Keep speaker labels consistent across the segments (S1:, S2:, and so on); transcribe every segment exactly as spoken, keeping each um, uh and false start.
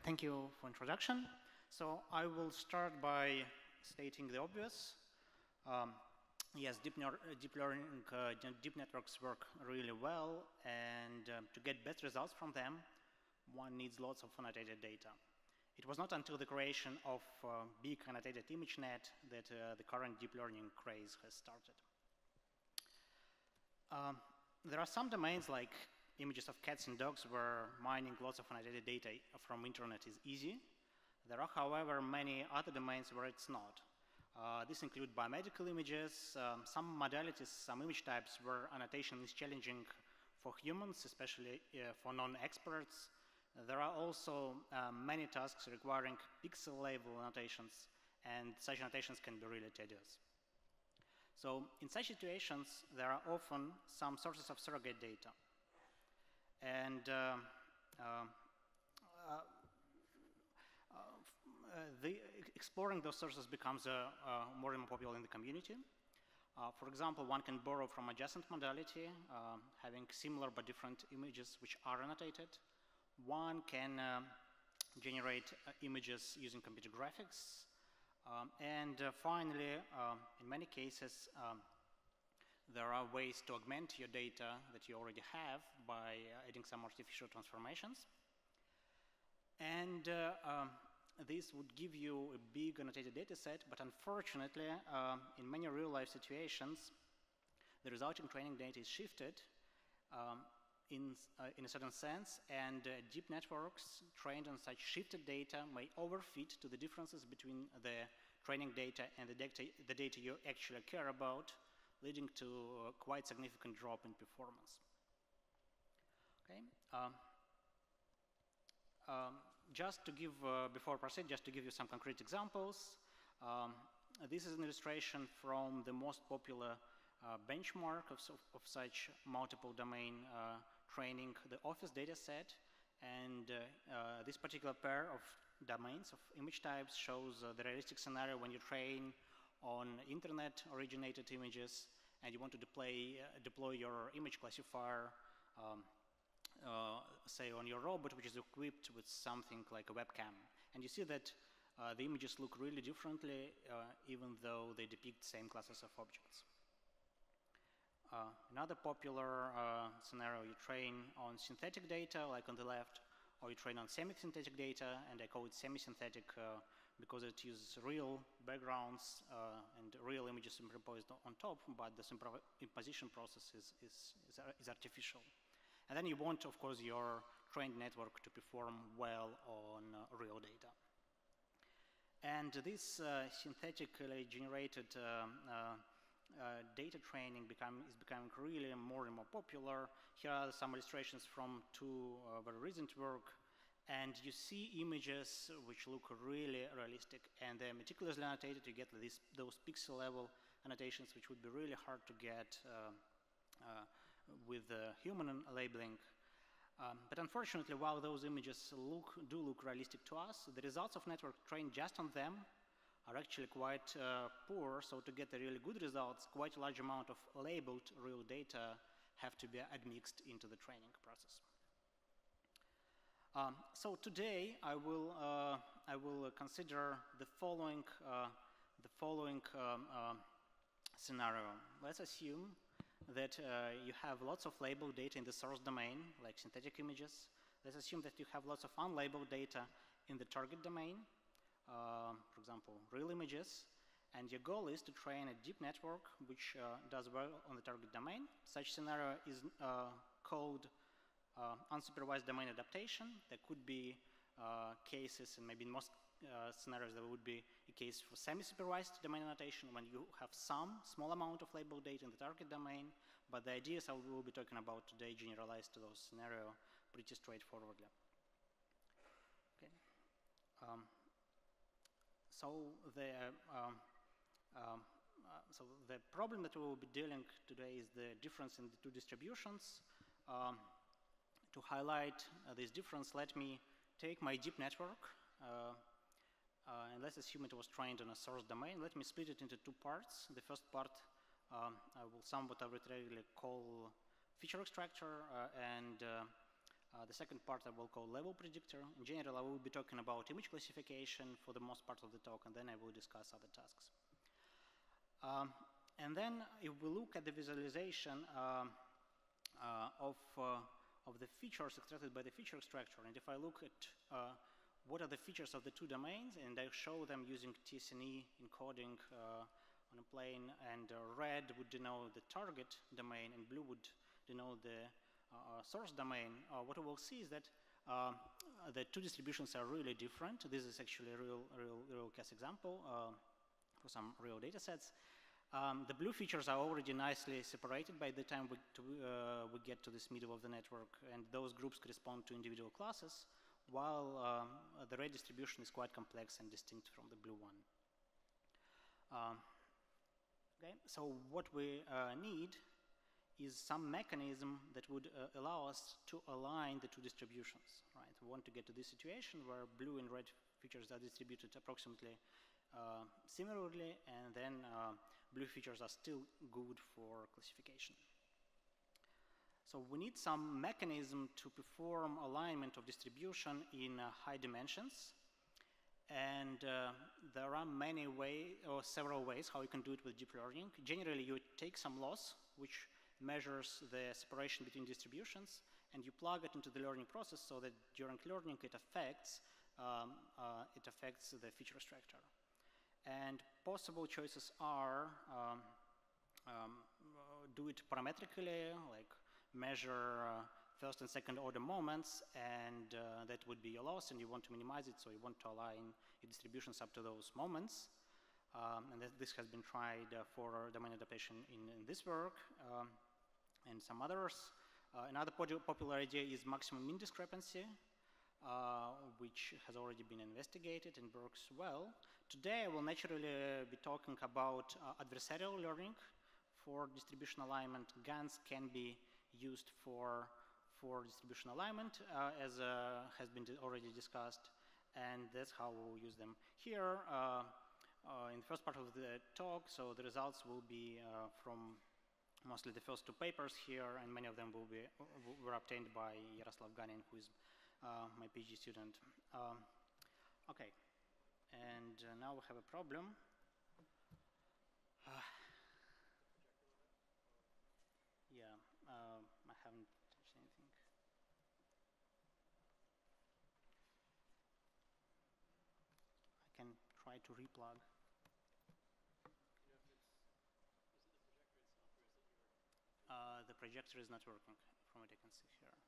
S1: thank you for introduction. So I will start by stating the obvious. Um, yes, deep, deep learning, uh, deep networks work really well, and um, to get best results from them, one needs lots of annotated data. It was not until the creation of uh, big annotated ImageNet that uh, the current deep learning craze has started. Um, there are some domains like images of cats and dogs where mining lots of annotated data from internet is easy. There are, however, many other domains where it's not. Uh, these include biomedical images, um, some modalities, some image types where annotation is challenging for humans, especially uh, for non-experts. There are also uh, many tasks requiring pixel level annotations, and such annotations can be really tedious. So in such situations, there are often some sources of surrogate data. And uh, uh, uh, uh, the, exploring those sources becomes uh, uh, more and more popular in the community. Uh, for example, one can borrow from adjacent modality, uh, having similar but different images which are annotated. One can uh, generate uh, images using computer graphics. Um, and uh, finally, uh, in many cases, um, there are ways to augment your data that you already have by uh, adding some artificial transformations. And uh, um, this would give you a big annotated data set, but unfortunately, uh, in many real-life situations, the resulting training data is shifted um, in, uh, in a certain sense, and uh, deep networks trained on such shifted data may overfit to the differences between the training data and the data, the data you actually care about, leading to a quite significant drop in performance. Okay. Um, um, just to give, uh, before I proceed, just to give you some concrete examples. Um, this is an illustration from the most popular uh, benchmark of, of such multiple domain uh, training, the Office data set. And uh, uh, this particular pair of domains of image types shows uh, the realistic scenario when you train on internet originated images and you want to deploy, uh, deploy your image classifier, um, uh, say on your robot, which is equipped with something like a webcam. And you see that uh, the images look really differently, uh, even though they depict same classes of objects. Uh, another popular uh, scenario, you train on synthetic data, like on the left, or you train on semi-synthetic data, and I call it semi-synthetic uh, because it uses real backgrounds uh, and real images superimposed on top, but the superimposition process is, is, is, is artificial. And then you want, of course, your trained network to perform well on uh, real data. And this uh, synthetically generated um, uh, uh, data training become, is becoming really more and more popular. Here are some illustrations from two uh, very recent work. And you see images which look really realistic, and they're meticulously annotated. You get this, those pixel level annotations, which would be really hard to get uh, uh, with uh, human labeling. Um, but unfortunately, while those images look, do look realistic to us, the results of network trained just on them are actually quite uh, poor. So to get the really good results, quite a large amount of labeled real data have to be admixed into the training process. Um, so today I will uh, I will consider the following uh, the following um, uh, scenario. Let's assume that uh, you have lots of labeled data in the source domain, like synthetic images. Let's assume that you have lots of unlabeled data in the target domain, uh, for example, real images. And your goal is to train a deep network which uh, does well on the target domain. Such scenario is uh, called Uh, unsupervised domain adaptation. There could be uh, cases, and maybe in most uh, scenarios there would be a case for semi-supervised domain annotation when you have some small amount of labeled data in the target domain, but the ideas I will be talking about today generalize to those scenarios pretty straightforwardly. Okay. Um, so the um, um, uh, so the problem that we will be dealing today is the difference in the two distributions. Um, To highlight uh, this difference, let me take my deep network, uh, uh, and let's assume it was trained on a source domain. Let me split it into two parts. The first part um, I will somewhat arbitrarily call feature extractor, uh, and uh, Uh, the second part I will call level predictor. In general, I will be talking about image classification for the most part of the talk, and then I will discuss other tasks. Um, and then if we look at the visualization uh, uh, of, uh, of the features extracted by the feature extractor, and if I look at uh, what are the features of the two domains, and I show them using T S N E encoding uh, on a plane, and uh, red would denote the target domain, and blue would denote the Uh, source domain, uh, what we will see is that uh, the two distributions are really different. This is actually a real, real, real case example uh, for some real data sets. Um, the blue features are already nicely separated by the time we, to, uh, we get to this middle of the network, and those groups correspond to individual classes, while um, the red distribution is quite complex and distinct from the blue one. Um, okay, so what we uh, need is some mechanism that would uh, allow us to align the two distributions, right? We want to get to this situation where blue and red features are distributed approximately uh, similarly, and then uh, blue features are still good for classification. So we need some mechanism to perform alignment of distribution in uh, high dimensions, and uh, there are many ways, or several ways how you can do it with deep learning. Generally, you take some loss, which measures the separation between distributions, and you plug it into the learning process so that during learning it affects um, uh, it affects the feature extractor. And possible choices are um, um, do it parametrically, like measure uh, first and second order moments, and uh, that would be a loss, and you want to minimize it, so you want to align your distributions up to those moments. Um, and th this has been tried uh, for domain adaptation in, in this work. Um, and some others. Uh, another popular idea is maximum mean discrepancy, uh, which has already been investigated and works well. Today I will naturally uh, be talking about uh, adversarial learning for distribution alignment. GANs can be used for, for distribution alignment, uh, as uh, has been already discussed, and that's how we'll use them here. Uh, uh, in the first part of the talk, so the results will be uh, from mostly the first two papers here, and many of them will be were obtained by Yaroslav Ganin, who is uh, my PhD student. Um, okay, and uh, now we have a problem. Uh, yeah, uh, I haven't touched anything. I can try to replug. Uh, the projector is not working, from what I can see here.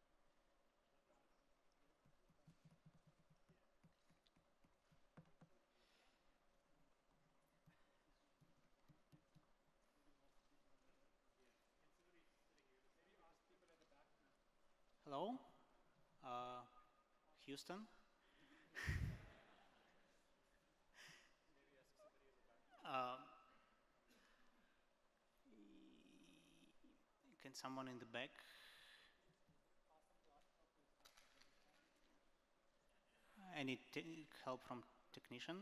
S1: Hello? Uh, Houston? uh, Can someone in the back? Any help from technician?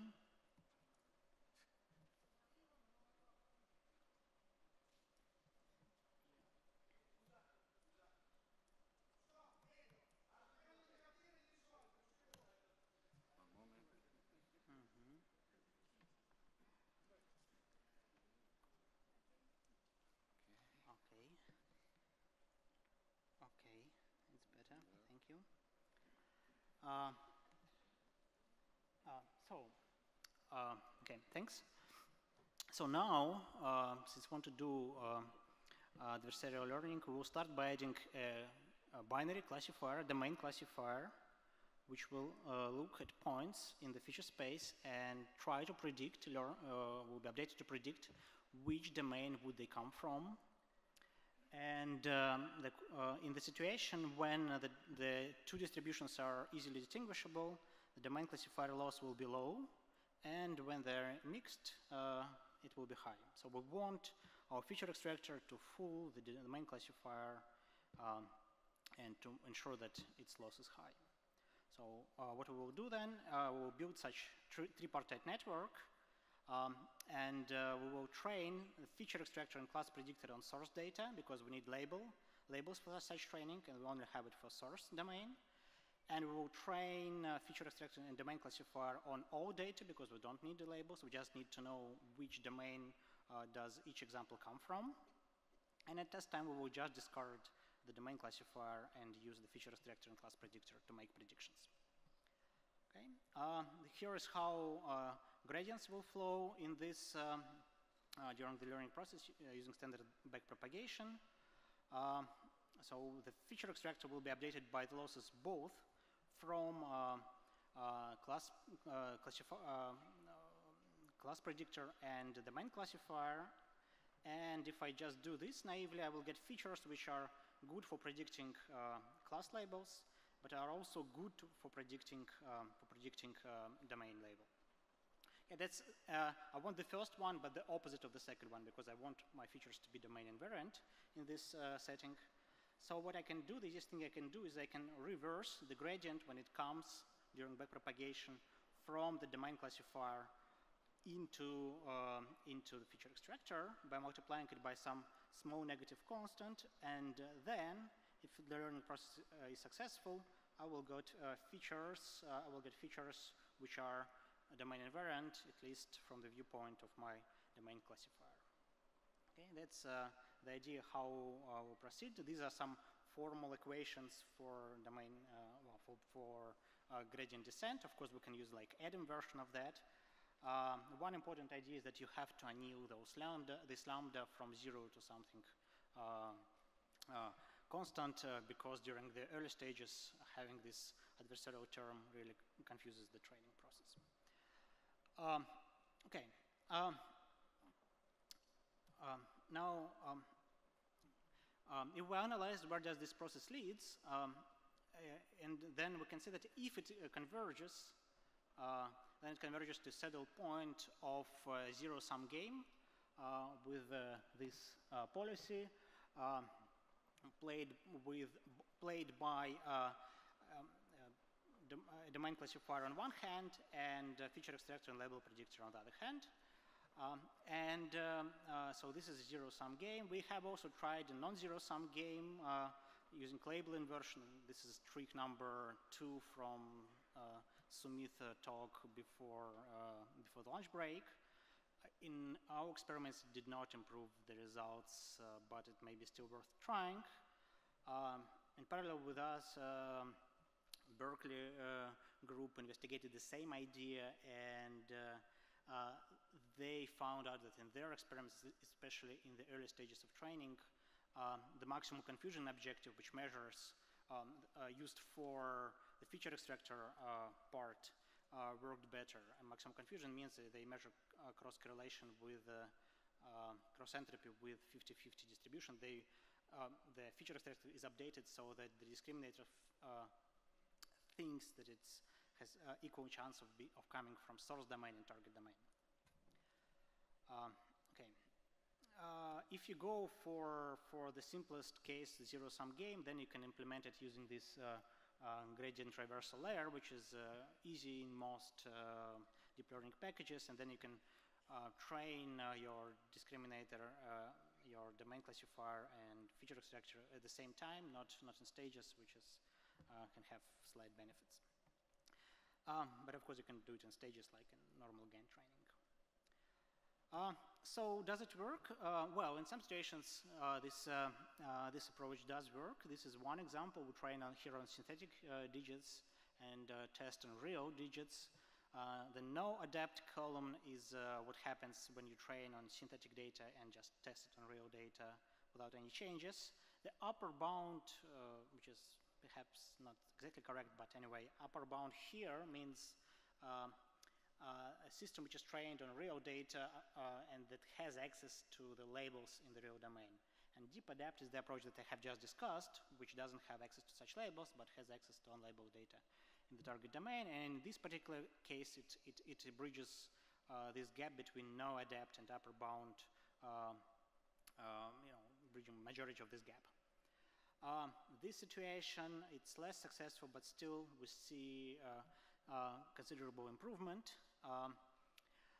S1: Uh, uh, so, uh, okay, thanks. So now, uh, since we want to do uh, adversarial learning, we will start by adding a, a binary classifier, domain classifier, which will uh, look at points in the feature space and try to predict, learn, uh, will be updated to predict which domain would they come from. And um, the, uh, in the situation when uh, the, the two distributions are easily distinguishable, the domain classifier loss will be low, and when they're mixed, uh, it will be high. So we want our feature extractor to fool the domain classifier um, and to ensure that its loss is high. So uh, what we will do then, uh, we will build such tripartite network, Um, and uh, we will train the feature extractor and class predictor on source data, because we need label. labels for such training, and we only have it for source domain. And we will train uh, feature extractor and domain classifier on all data because we don't need the labels. We just need to know which domain uh, does each example come from. And at test time, we will just discard the domain classifier and use the feature extractor and class predictor to make predictions. Okay. Uh, here is how uh, gradients will flow in this um, uh, during the learning process uh, using standard backpropagation. Uh, so the feature extractor will be updated by the losses both from uh, uh, class, uh, uh, class predictor and the domain classifier. And if I just do this naively, I will get features which are good for predicting uh, class labels, but are also good to, for predicting um, for predicting um, domain label. Yeah, that's uh, I want the first one, but the opposite of the second one, because I want my features to be domain invariant in this uh, setting. So what I can do, the easiest thing I can do is I can reverse the gradient when it comes during backpropagation from the domain classifier into, uh, into the feature extractor by multiplying it by some small negative constant. And uh, then, if the learning process uh, is successful, I will get uh, features, uh, I will get features which are domain invariant, at least from the viewpoint of my domain classifier. Okay, that's uh, the idea how uh, we'll proceed. These are some formal equations for domain, uh, well, for, for uh, gradient descent. Of course, we can use like Adam version of that. Um, one important idea is that you have to anneal those lambda, this lambda from zero to something uh, uh, constant, uh, because during the early stages, having this adversarial term really confuses the training process. Um, okay. Um, um, now, um, um, if we analyze where does this process leads, um, uh, and then we can see that if it uh, converges, uh, then it converges to saddle point of uh, zero-sum game uh, with uh, this uh, policy uh, played with played by uh, um, uh, dom uh, domain classifier on one hand and uh, feature extractor and label predictor on the other hand. Um, and um, uh, so this is a zero-sum game. We have also tried a non-zero-sum game uh, using label inversion. This is trick number two from uh, Sumit uh, talk before, uh, before the lunch break. In our experiments, it did not improve the results, uh, but it may be still worth trying. Um, in parallel with us, um, Berkeley uh, group investigated the same idea, and uh, uh, they found out that in their experiments, especially in the early stages of training, um, the maximum confusion objective, which measures um, uh, used for the feature extractor uh, part, uh, worked better. And maximum confusion means that they measure uh, cross correlation with uh, uh, cross entropy with fifty fifty distribution. They, um, the feature extractor is updated so that the discriminator uh, thinks that it has uh, equal chance of, be, of coming from source domain and target domain. Um, okay. Uh, if you go for, for the simplest case, the zero-sum game, then you can implement it using this uh, uh, gradient reversal layer, which is uh, easy in most uh, deep learning packages, and then you can uh, train uh, your discriminator, uh, your domain classifier, and feature extractor at the same time, not, not in stages, which is, uh, can have slight benefits. Um, but of course, you can do it in stages like in normal GAN training. Uh, so does it work? Uh, well, in some situations, uh, this, uh, uh, this approach does work. This is one example. We train on here on synthetic uh, digits and uh, test on real digits. Uh, the no adapt column is uh, what happens when you train on synthetic data and just test it on real data without any changes. The upper bound, uh, which is perhaps not exactly correct, but anyway, upper bound here means uh, Uh, a system which is trained on real data uh, and that has access to the labels in the real domain. And deep adapt is the approach that I have just discussed, which doesn't have access to such labels, but has access to unlabeled data in the target domain. And in this particular case, it, it, it bridges uh, this gap between no adapt and upper bound, uh, um, you know, bridging majority of this gap. Um, this situation, it's less successful, but still we see uh, uh, considerable improvement. Um,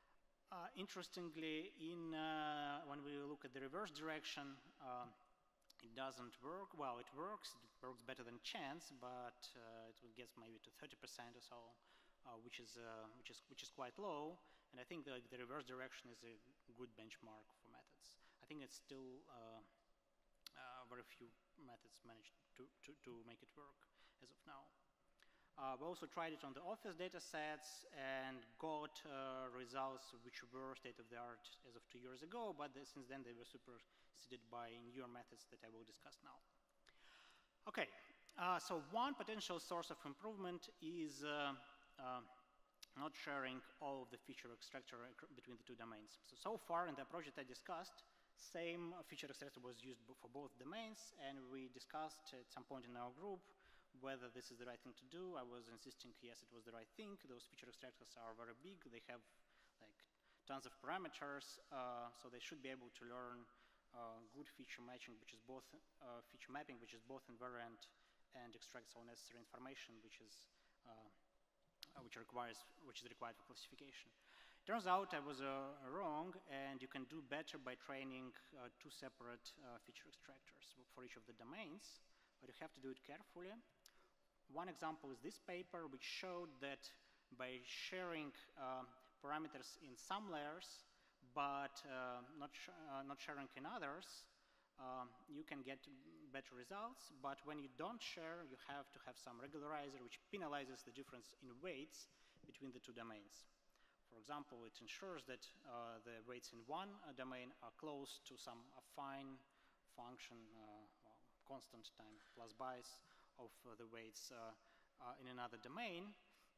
S1: uh, interestingly, in, uh, when we look at the reverse direction, uh, it doesn't work. Well, it works. It works better than chance, but uh, it will get maybe to thirty percent or so, uh, which is uh, which is which is quite low. And I think the, the reverse direction is a good benchmark for methods. I think it's still uh, uh, very few methods manage to, to to make it work as of now. Uh, we also tried it on the Office data sets and got uh, results which were state-of-the-art as of two years ago, but the, since then they were superseded by newer methods that I will discuss now. Okay, uh, so one potential source of improvement is uh, uh, not sharing all of the feature extractor between the two domains. So, so far in the approach that I discussed, same feature extractor was used for both domains, and we discussed at some point in our group whether this is the right thing to do. I was insisting, yes, it was the right thing. Those feature extractors are very big. They have like tons of parameters, uh, so they should be able to learn uh, good feature matching, which is both uh, feature mapping, which is both invariant and extracts all necessary information, which is uh, which requires which is required for classification. Turns out I was uh, wrong, and you can do better by training uh, two separate uh, feature extractors for each of the domains, but you have to do it carefully. One example is this paper, which showed that by sharing uh, parameters in some layers, but uh, not, sh uh, not sharing in others, um, you can get better results. But when you don't share, you have to have some regularizer, which penalizes the difference in weights between the two domains. For example, it ensures that uh, the weights in one uh, domain are close to some affine function, uh, well, constant time plus bias of uh, the weights uh, uh, in another domain.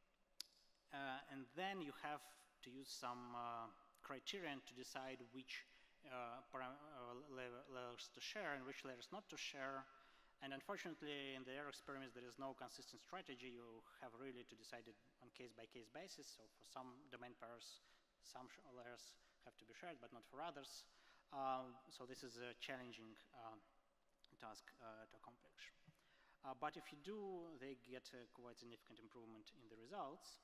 S1: Uh, and then you have to use some uh, criterion to decide which uh, uh, layers to share and which layers not to share. And unfortunately, in their experiments, there is no consistent strategy. You have really to decide it on case-by-case basis. So for some domain pairs, some layers have to be shared, but not for others. Uh, so this is a challenging uh, task uh, to accomplish. Uh, but if you do, they get a quite significant improvement in the results.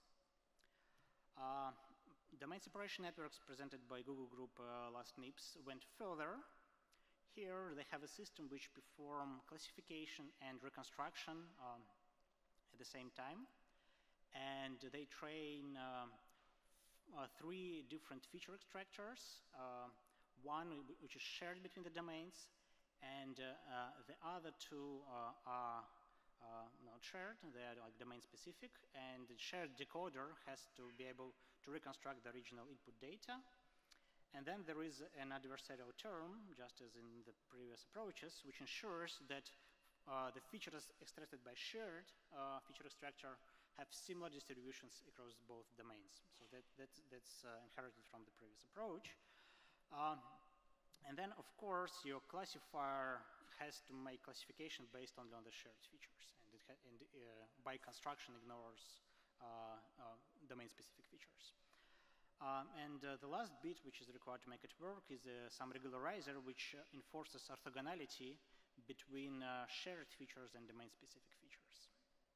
S1: Uh, domain separation networks presented by Google Group uh, last N I P S went further. Here they have a system which perform classification and reconstruction um, at the same time. And they train uh, uh, three different feature extractors, uh, one which is shared between the domains, and uh, uh, the other two uh, are uh, not shared. They are like domain specific, and the shared decoder has to be able to reconstruct the original input data. And then there is an adversarial term, just as in the previous approaches, which ensures that uh, the features extracted by shared uh, feature extractor have similar distributions across both domains. So that, that's, that's uh, inherited from the previous approach. Um, And then, of course, your classifier has to make classification based only on the shared features, and, it and uh, by construction ignores uh, uh, domain-specific features. Um, and uh, the last bit, which is required to make it work, is uh, some regularizer which uh, enforces orthogonality between uh, shared features and domain-specific features.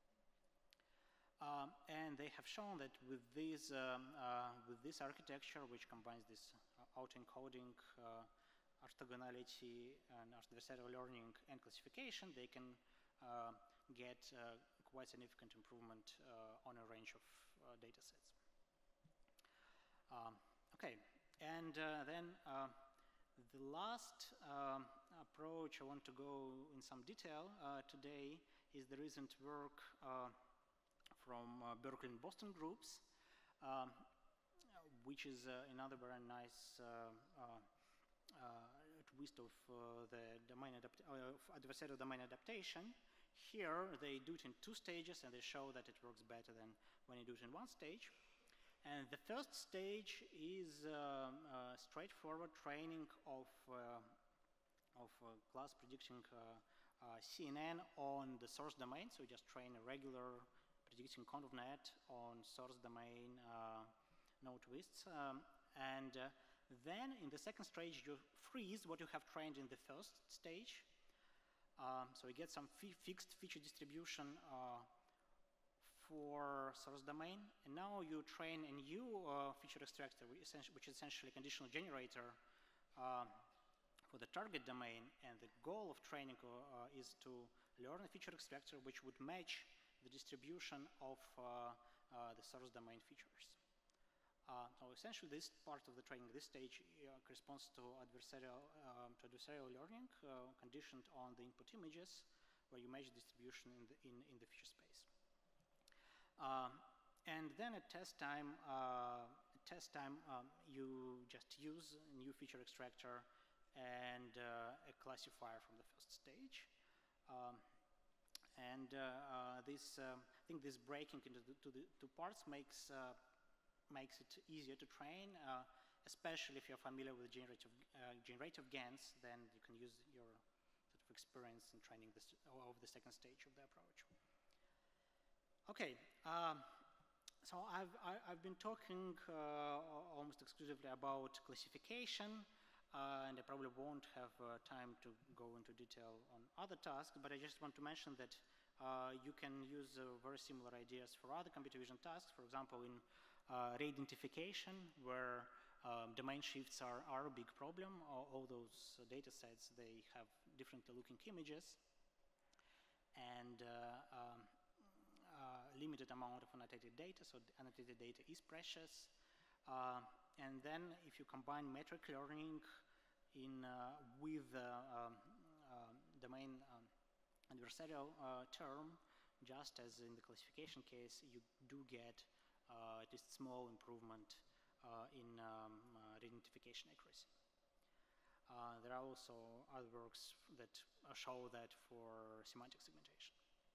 S1: Um, and they have shown that with this, um, uh, with this architecture, which combines this uh, autoencoding, uh, orthogonality, and adversarial learning and classification, they can uh, get uh, quite significant improvement uh, on a range of uh, data sets. Um, okay, and uh, then uh, the last um, approach I want to go in some detail uh, today is the recent work uh, from uh, Berkeley and Boston groups, um, which is uh, another very nice uh, uh, uh, twist of uh, the domain adapt uh, adversarial domain adaptation. Here they do it in two stages, and they show that it works better than when you do it in one stage. And the first stage is um, uh, straightforward training of uh, of uh, class predicting uh, uh, C N N on the source domain. So you just train a regular predicting convnet on source domain uh, no twists, um, and uh, then in the second stage, you freeze what you have trained in the first stage. Um, so you get some fixed feature distribution uh, for source domain. And now you train a new uh, feature extractor, which is essentially a conditional generator uh, for the target domain, and the goal of training uh, is to learn a feature extractor which would match the distribution of uh, uh, the source domain features. Uh, so essentially, this part of the training, this stage, uh, corresponds to adversarial, um, to adversarial learning, uh, conditioned on the input images, where you match distribution in the, in, in the feature space. Uh, and then at test time, uh, at test time, um, you just use a new feature extractor and uh, a classifier from the first stage. Um, and uh, uh, this, uh, I think this breaking into the two, the two parts makes uh, makes it easier to train, uh, especially if you're familiar with generative uh, generative GANs. Then you can use your sort of experience in training this of the second stage of the approach. Okay. Um, so I've I, I've been talking uh, almost exclusively about classification. Uh, and I probably won't have uh, time to go into detail on other tasks, but I just want to mention that uh, you can use uh, very similar ideas for other computer vision tasks. For example, in uh, re-identification, where um, domain shifts are, are a big problem. All, all those uh, data sets, they have differently looking images, and uh, um, uh, limited amount of annotated data, so annotated data is precious. Uh, and then if you combine metric learning in, uh, with uh, um, uh, domain um, adversarial uh, term, just as in the classification case, you do get uh, at least small improvement uh, in um, uh, identification accuracy. Uh, there are also other works that uh, show that for semantic segmentation.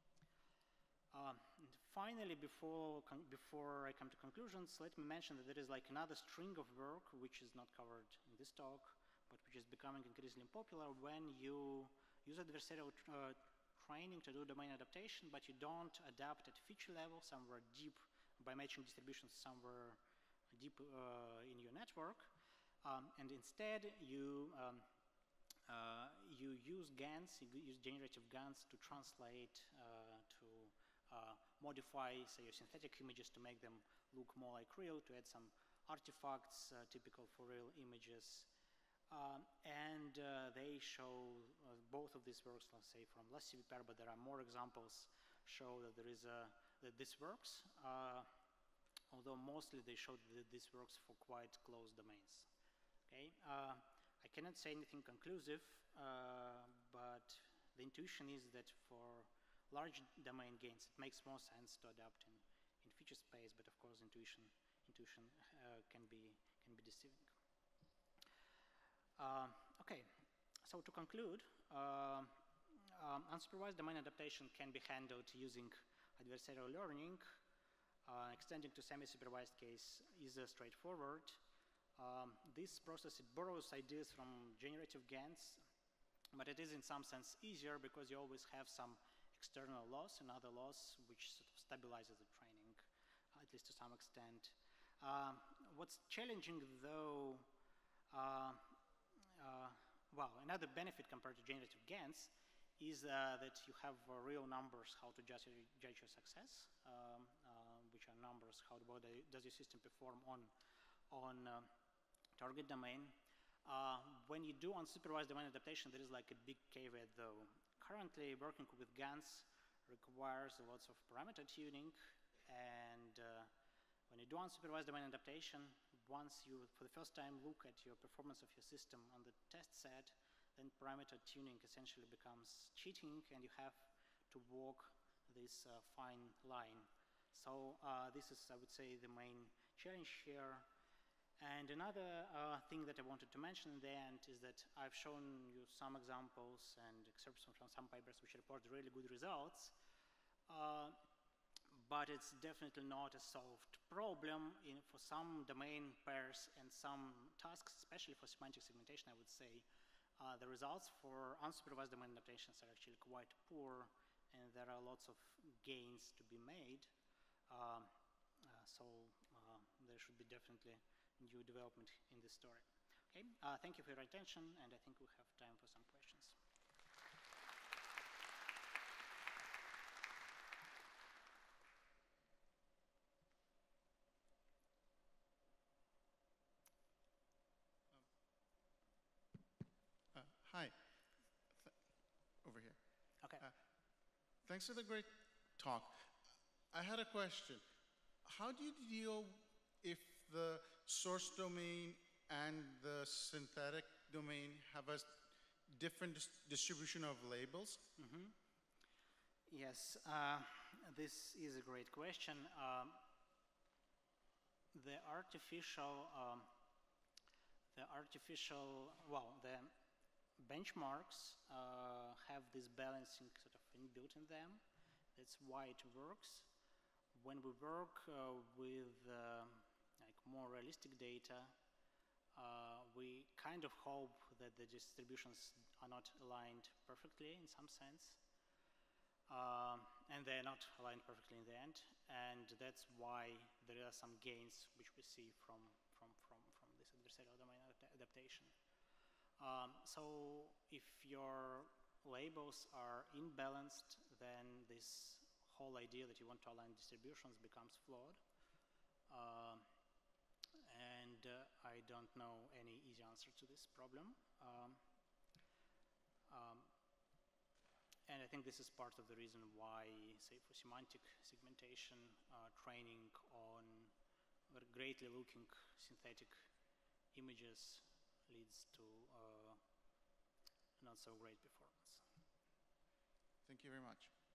S1: Uh, and finally, before, before I come to conclusions, let me mention that there is like another string of work which is not covered in this talk, but which is becoming increasingly popular when you use adversarial uh, training to do domain adaptation, but you don't adapt at feature level somewhere deep by matching distributions somewhere deep uh, in your network. Um, and instead, you, um, uh, you use GANs, you use generative GANs to translate, uh, to Uh, modify, say, your synthetic images to make them look more like real, to add some artifacts uh, typical for real images. Um, and uh, they show, uh, both of these works, let's say from less C V P A R, but there are more examples, show that there is a, that this works, uh, although mostly they show that this works for quite close domains. Okay, uh, I cannot say anything conclusive, uh, but the intuition is that for large domain gains, it makes more sense to adapt in, in feature space, but of course intuition, intuition uh, can be can be deceiving. Uh, okay, so to conclude, uh, um, unsupervised domain adaptation can be handled using adversarial learning. Uh, extending to semi-supervised case is uh, straightforward. Um, this process, it borrows ideas from generative GANs, but it is in some sense easier because you always have some external loss and other loss which sort of stabilizes the training, uh, at least to some extent. Uh, what's challenging though, uh, uh, well, another benefit compared to generative GANs is uh, that you have uh, real numbers how to judge your, judge your success, um, uh, which are numbers how well does your system perform on, on uh, target domain. Uh, when you do unsupervised domain adaptation, there is like a big caveat though. Currently, working with GANs requires lots of parameter tuning, and uh, when you do unsupervised domain adaptation, once you, for the first time, look at your performance of your system on the test set, then parameter tuning essentially becomes cheating, and you have to walk this uh, fine line. So uh, this is, I would say, the main challenge here. And another uh, thing that I wanted to mention in the end is that I've shown you some examples and excerpts from some papers which report really good results, uh, but it's definitely not a solved problem in, for some domain pairs and some tasks, especially for semantic segmentation, I would say. Uh, the results for unsupervised domain adaptations are actually quite poor, and there are lots of gains to be made. Uh, uh, so uh, there should be definitely new development in this story. Okay, uh, thank you for your attention, and I think we have time for some questions.
S2: Uh, Hi. Th over here.
S1: Okay.
S2: Uh, thanks for the great talk. I had a question. How do you deal if the source domain and the synthetic domain have a different dis distribution of labels?
S1: Mm-hmm. Yes, uh, this is a great question. Um, the artificial, um, the artificial, well, the benchmarks uh, have this balancing sort of inbuilt in them. That's why it works. When we work uh, with uh, like more realistic data, uh, we kind of hope that the distributions are not aligned perfectly in some sense. Um, and they're not aligned perfectly in the end, and that's why there are some gains which we see from, from, from, from this adversarial domain ad adaptation. Um, so if your labels are imbalanced, then this whole idea that you want to align distributions becomes flawed. Uh, and uh, I don't know any easy answer to this problem. Um, um, And I think this is part of the reason why, say, for semantic segmentation, uh, training on greatly looking synthetic images leads to uh, not so great performance.
S2: Thank you very much.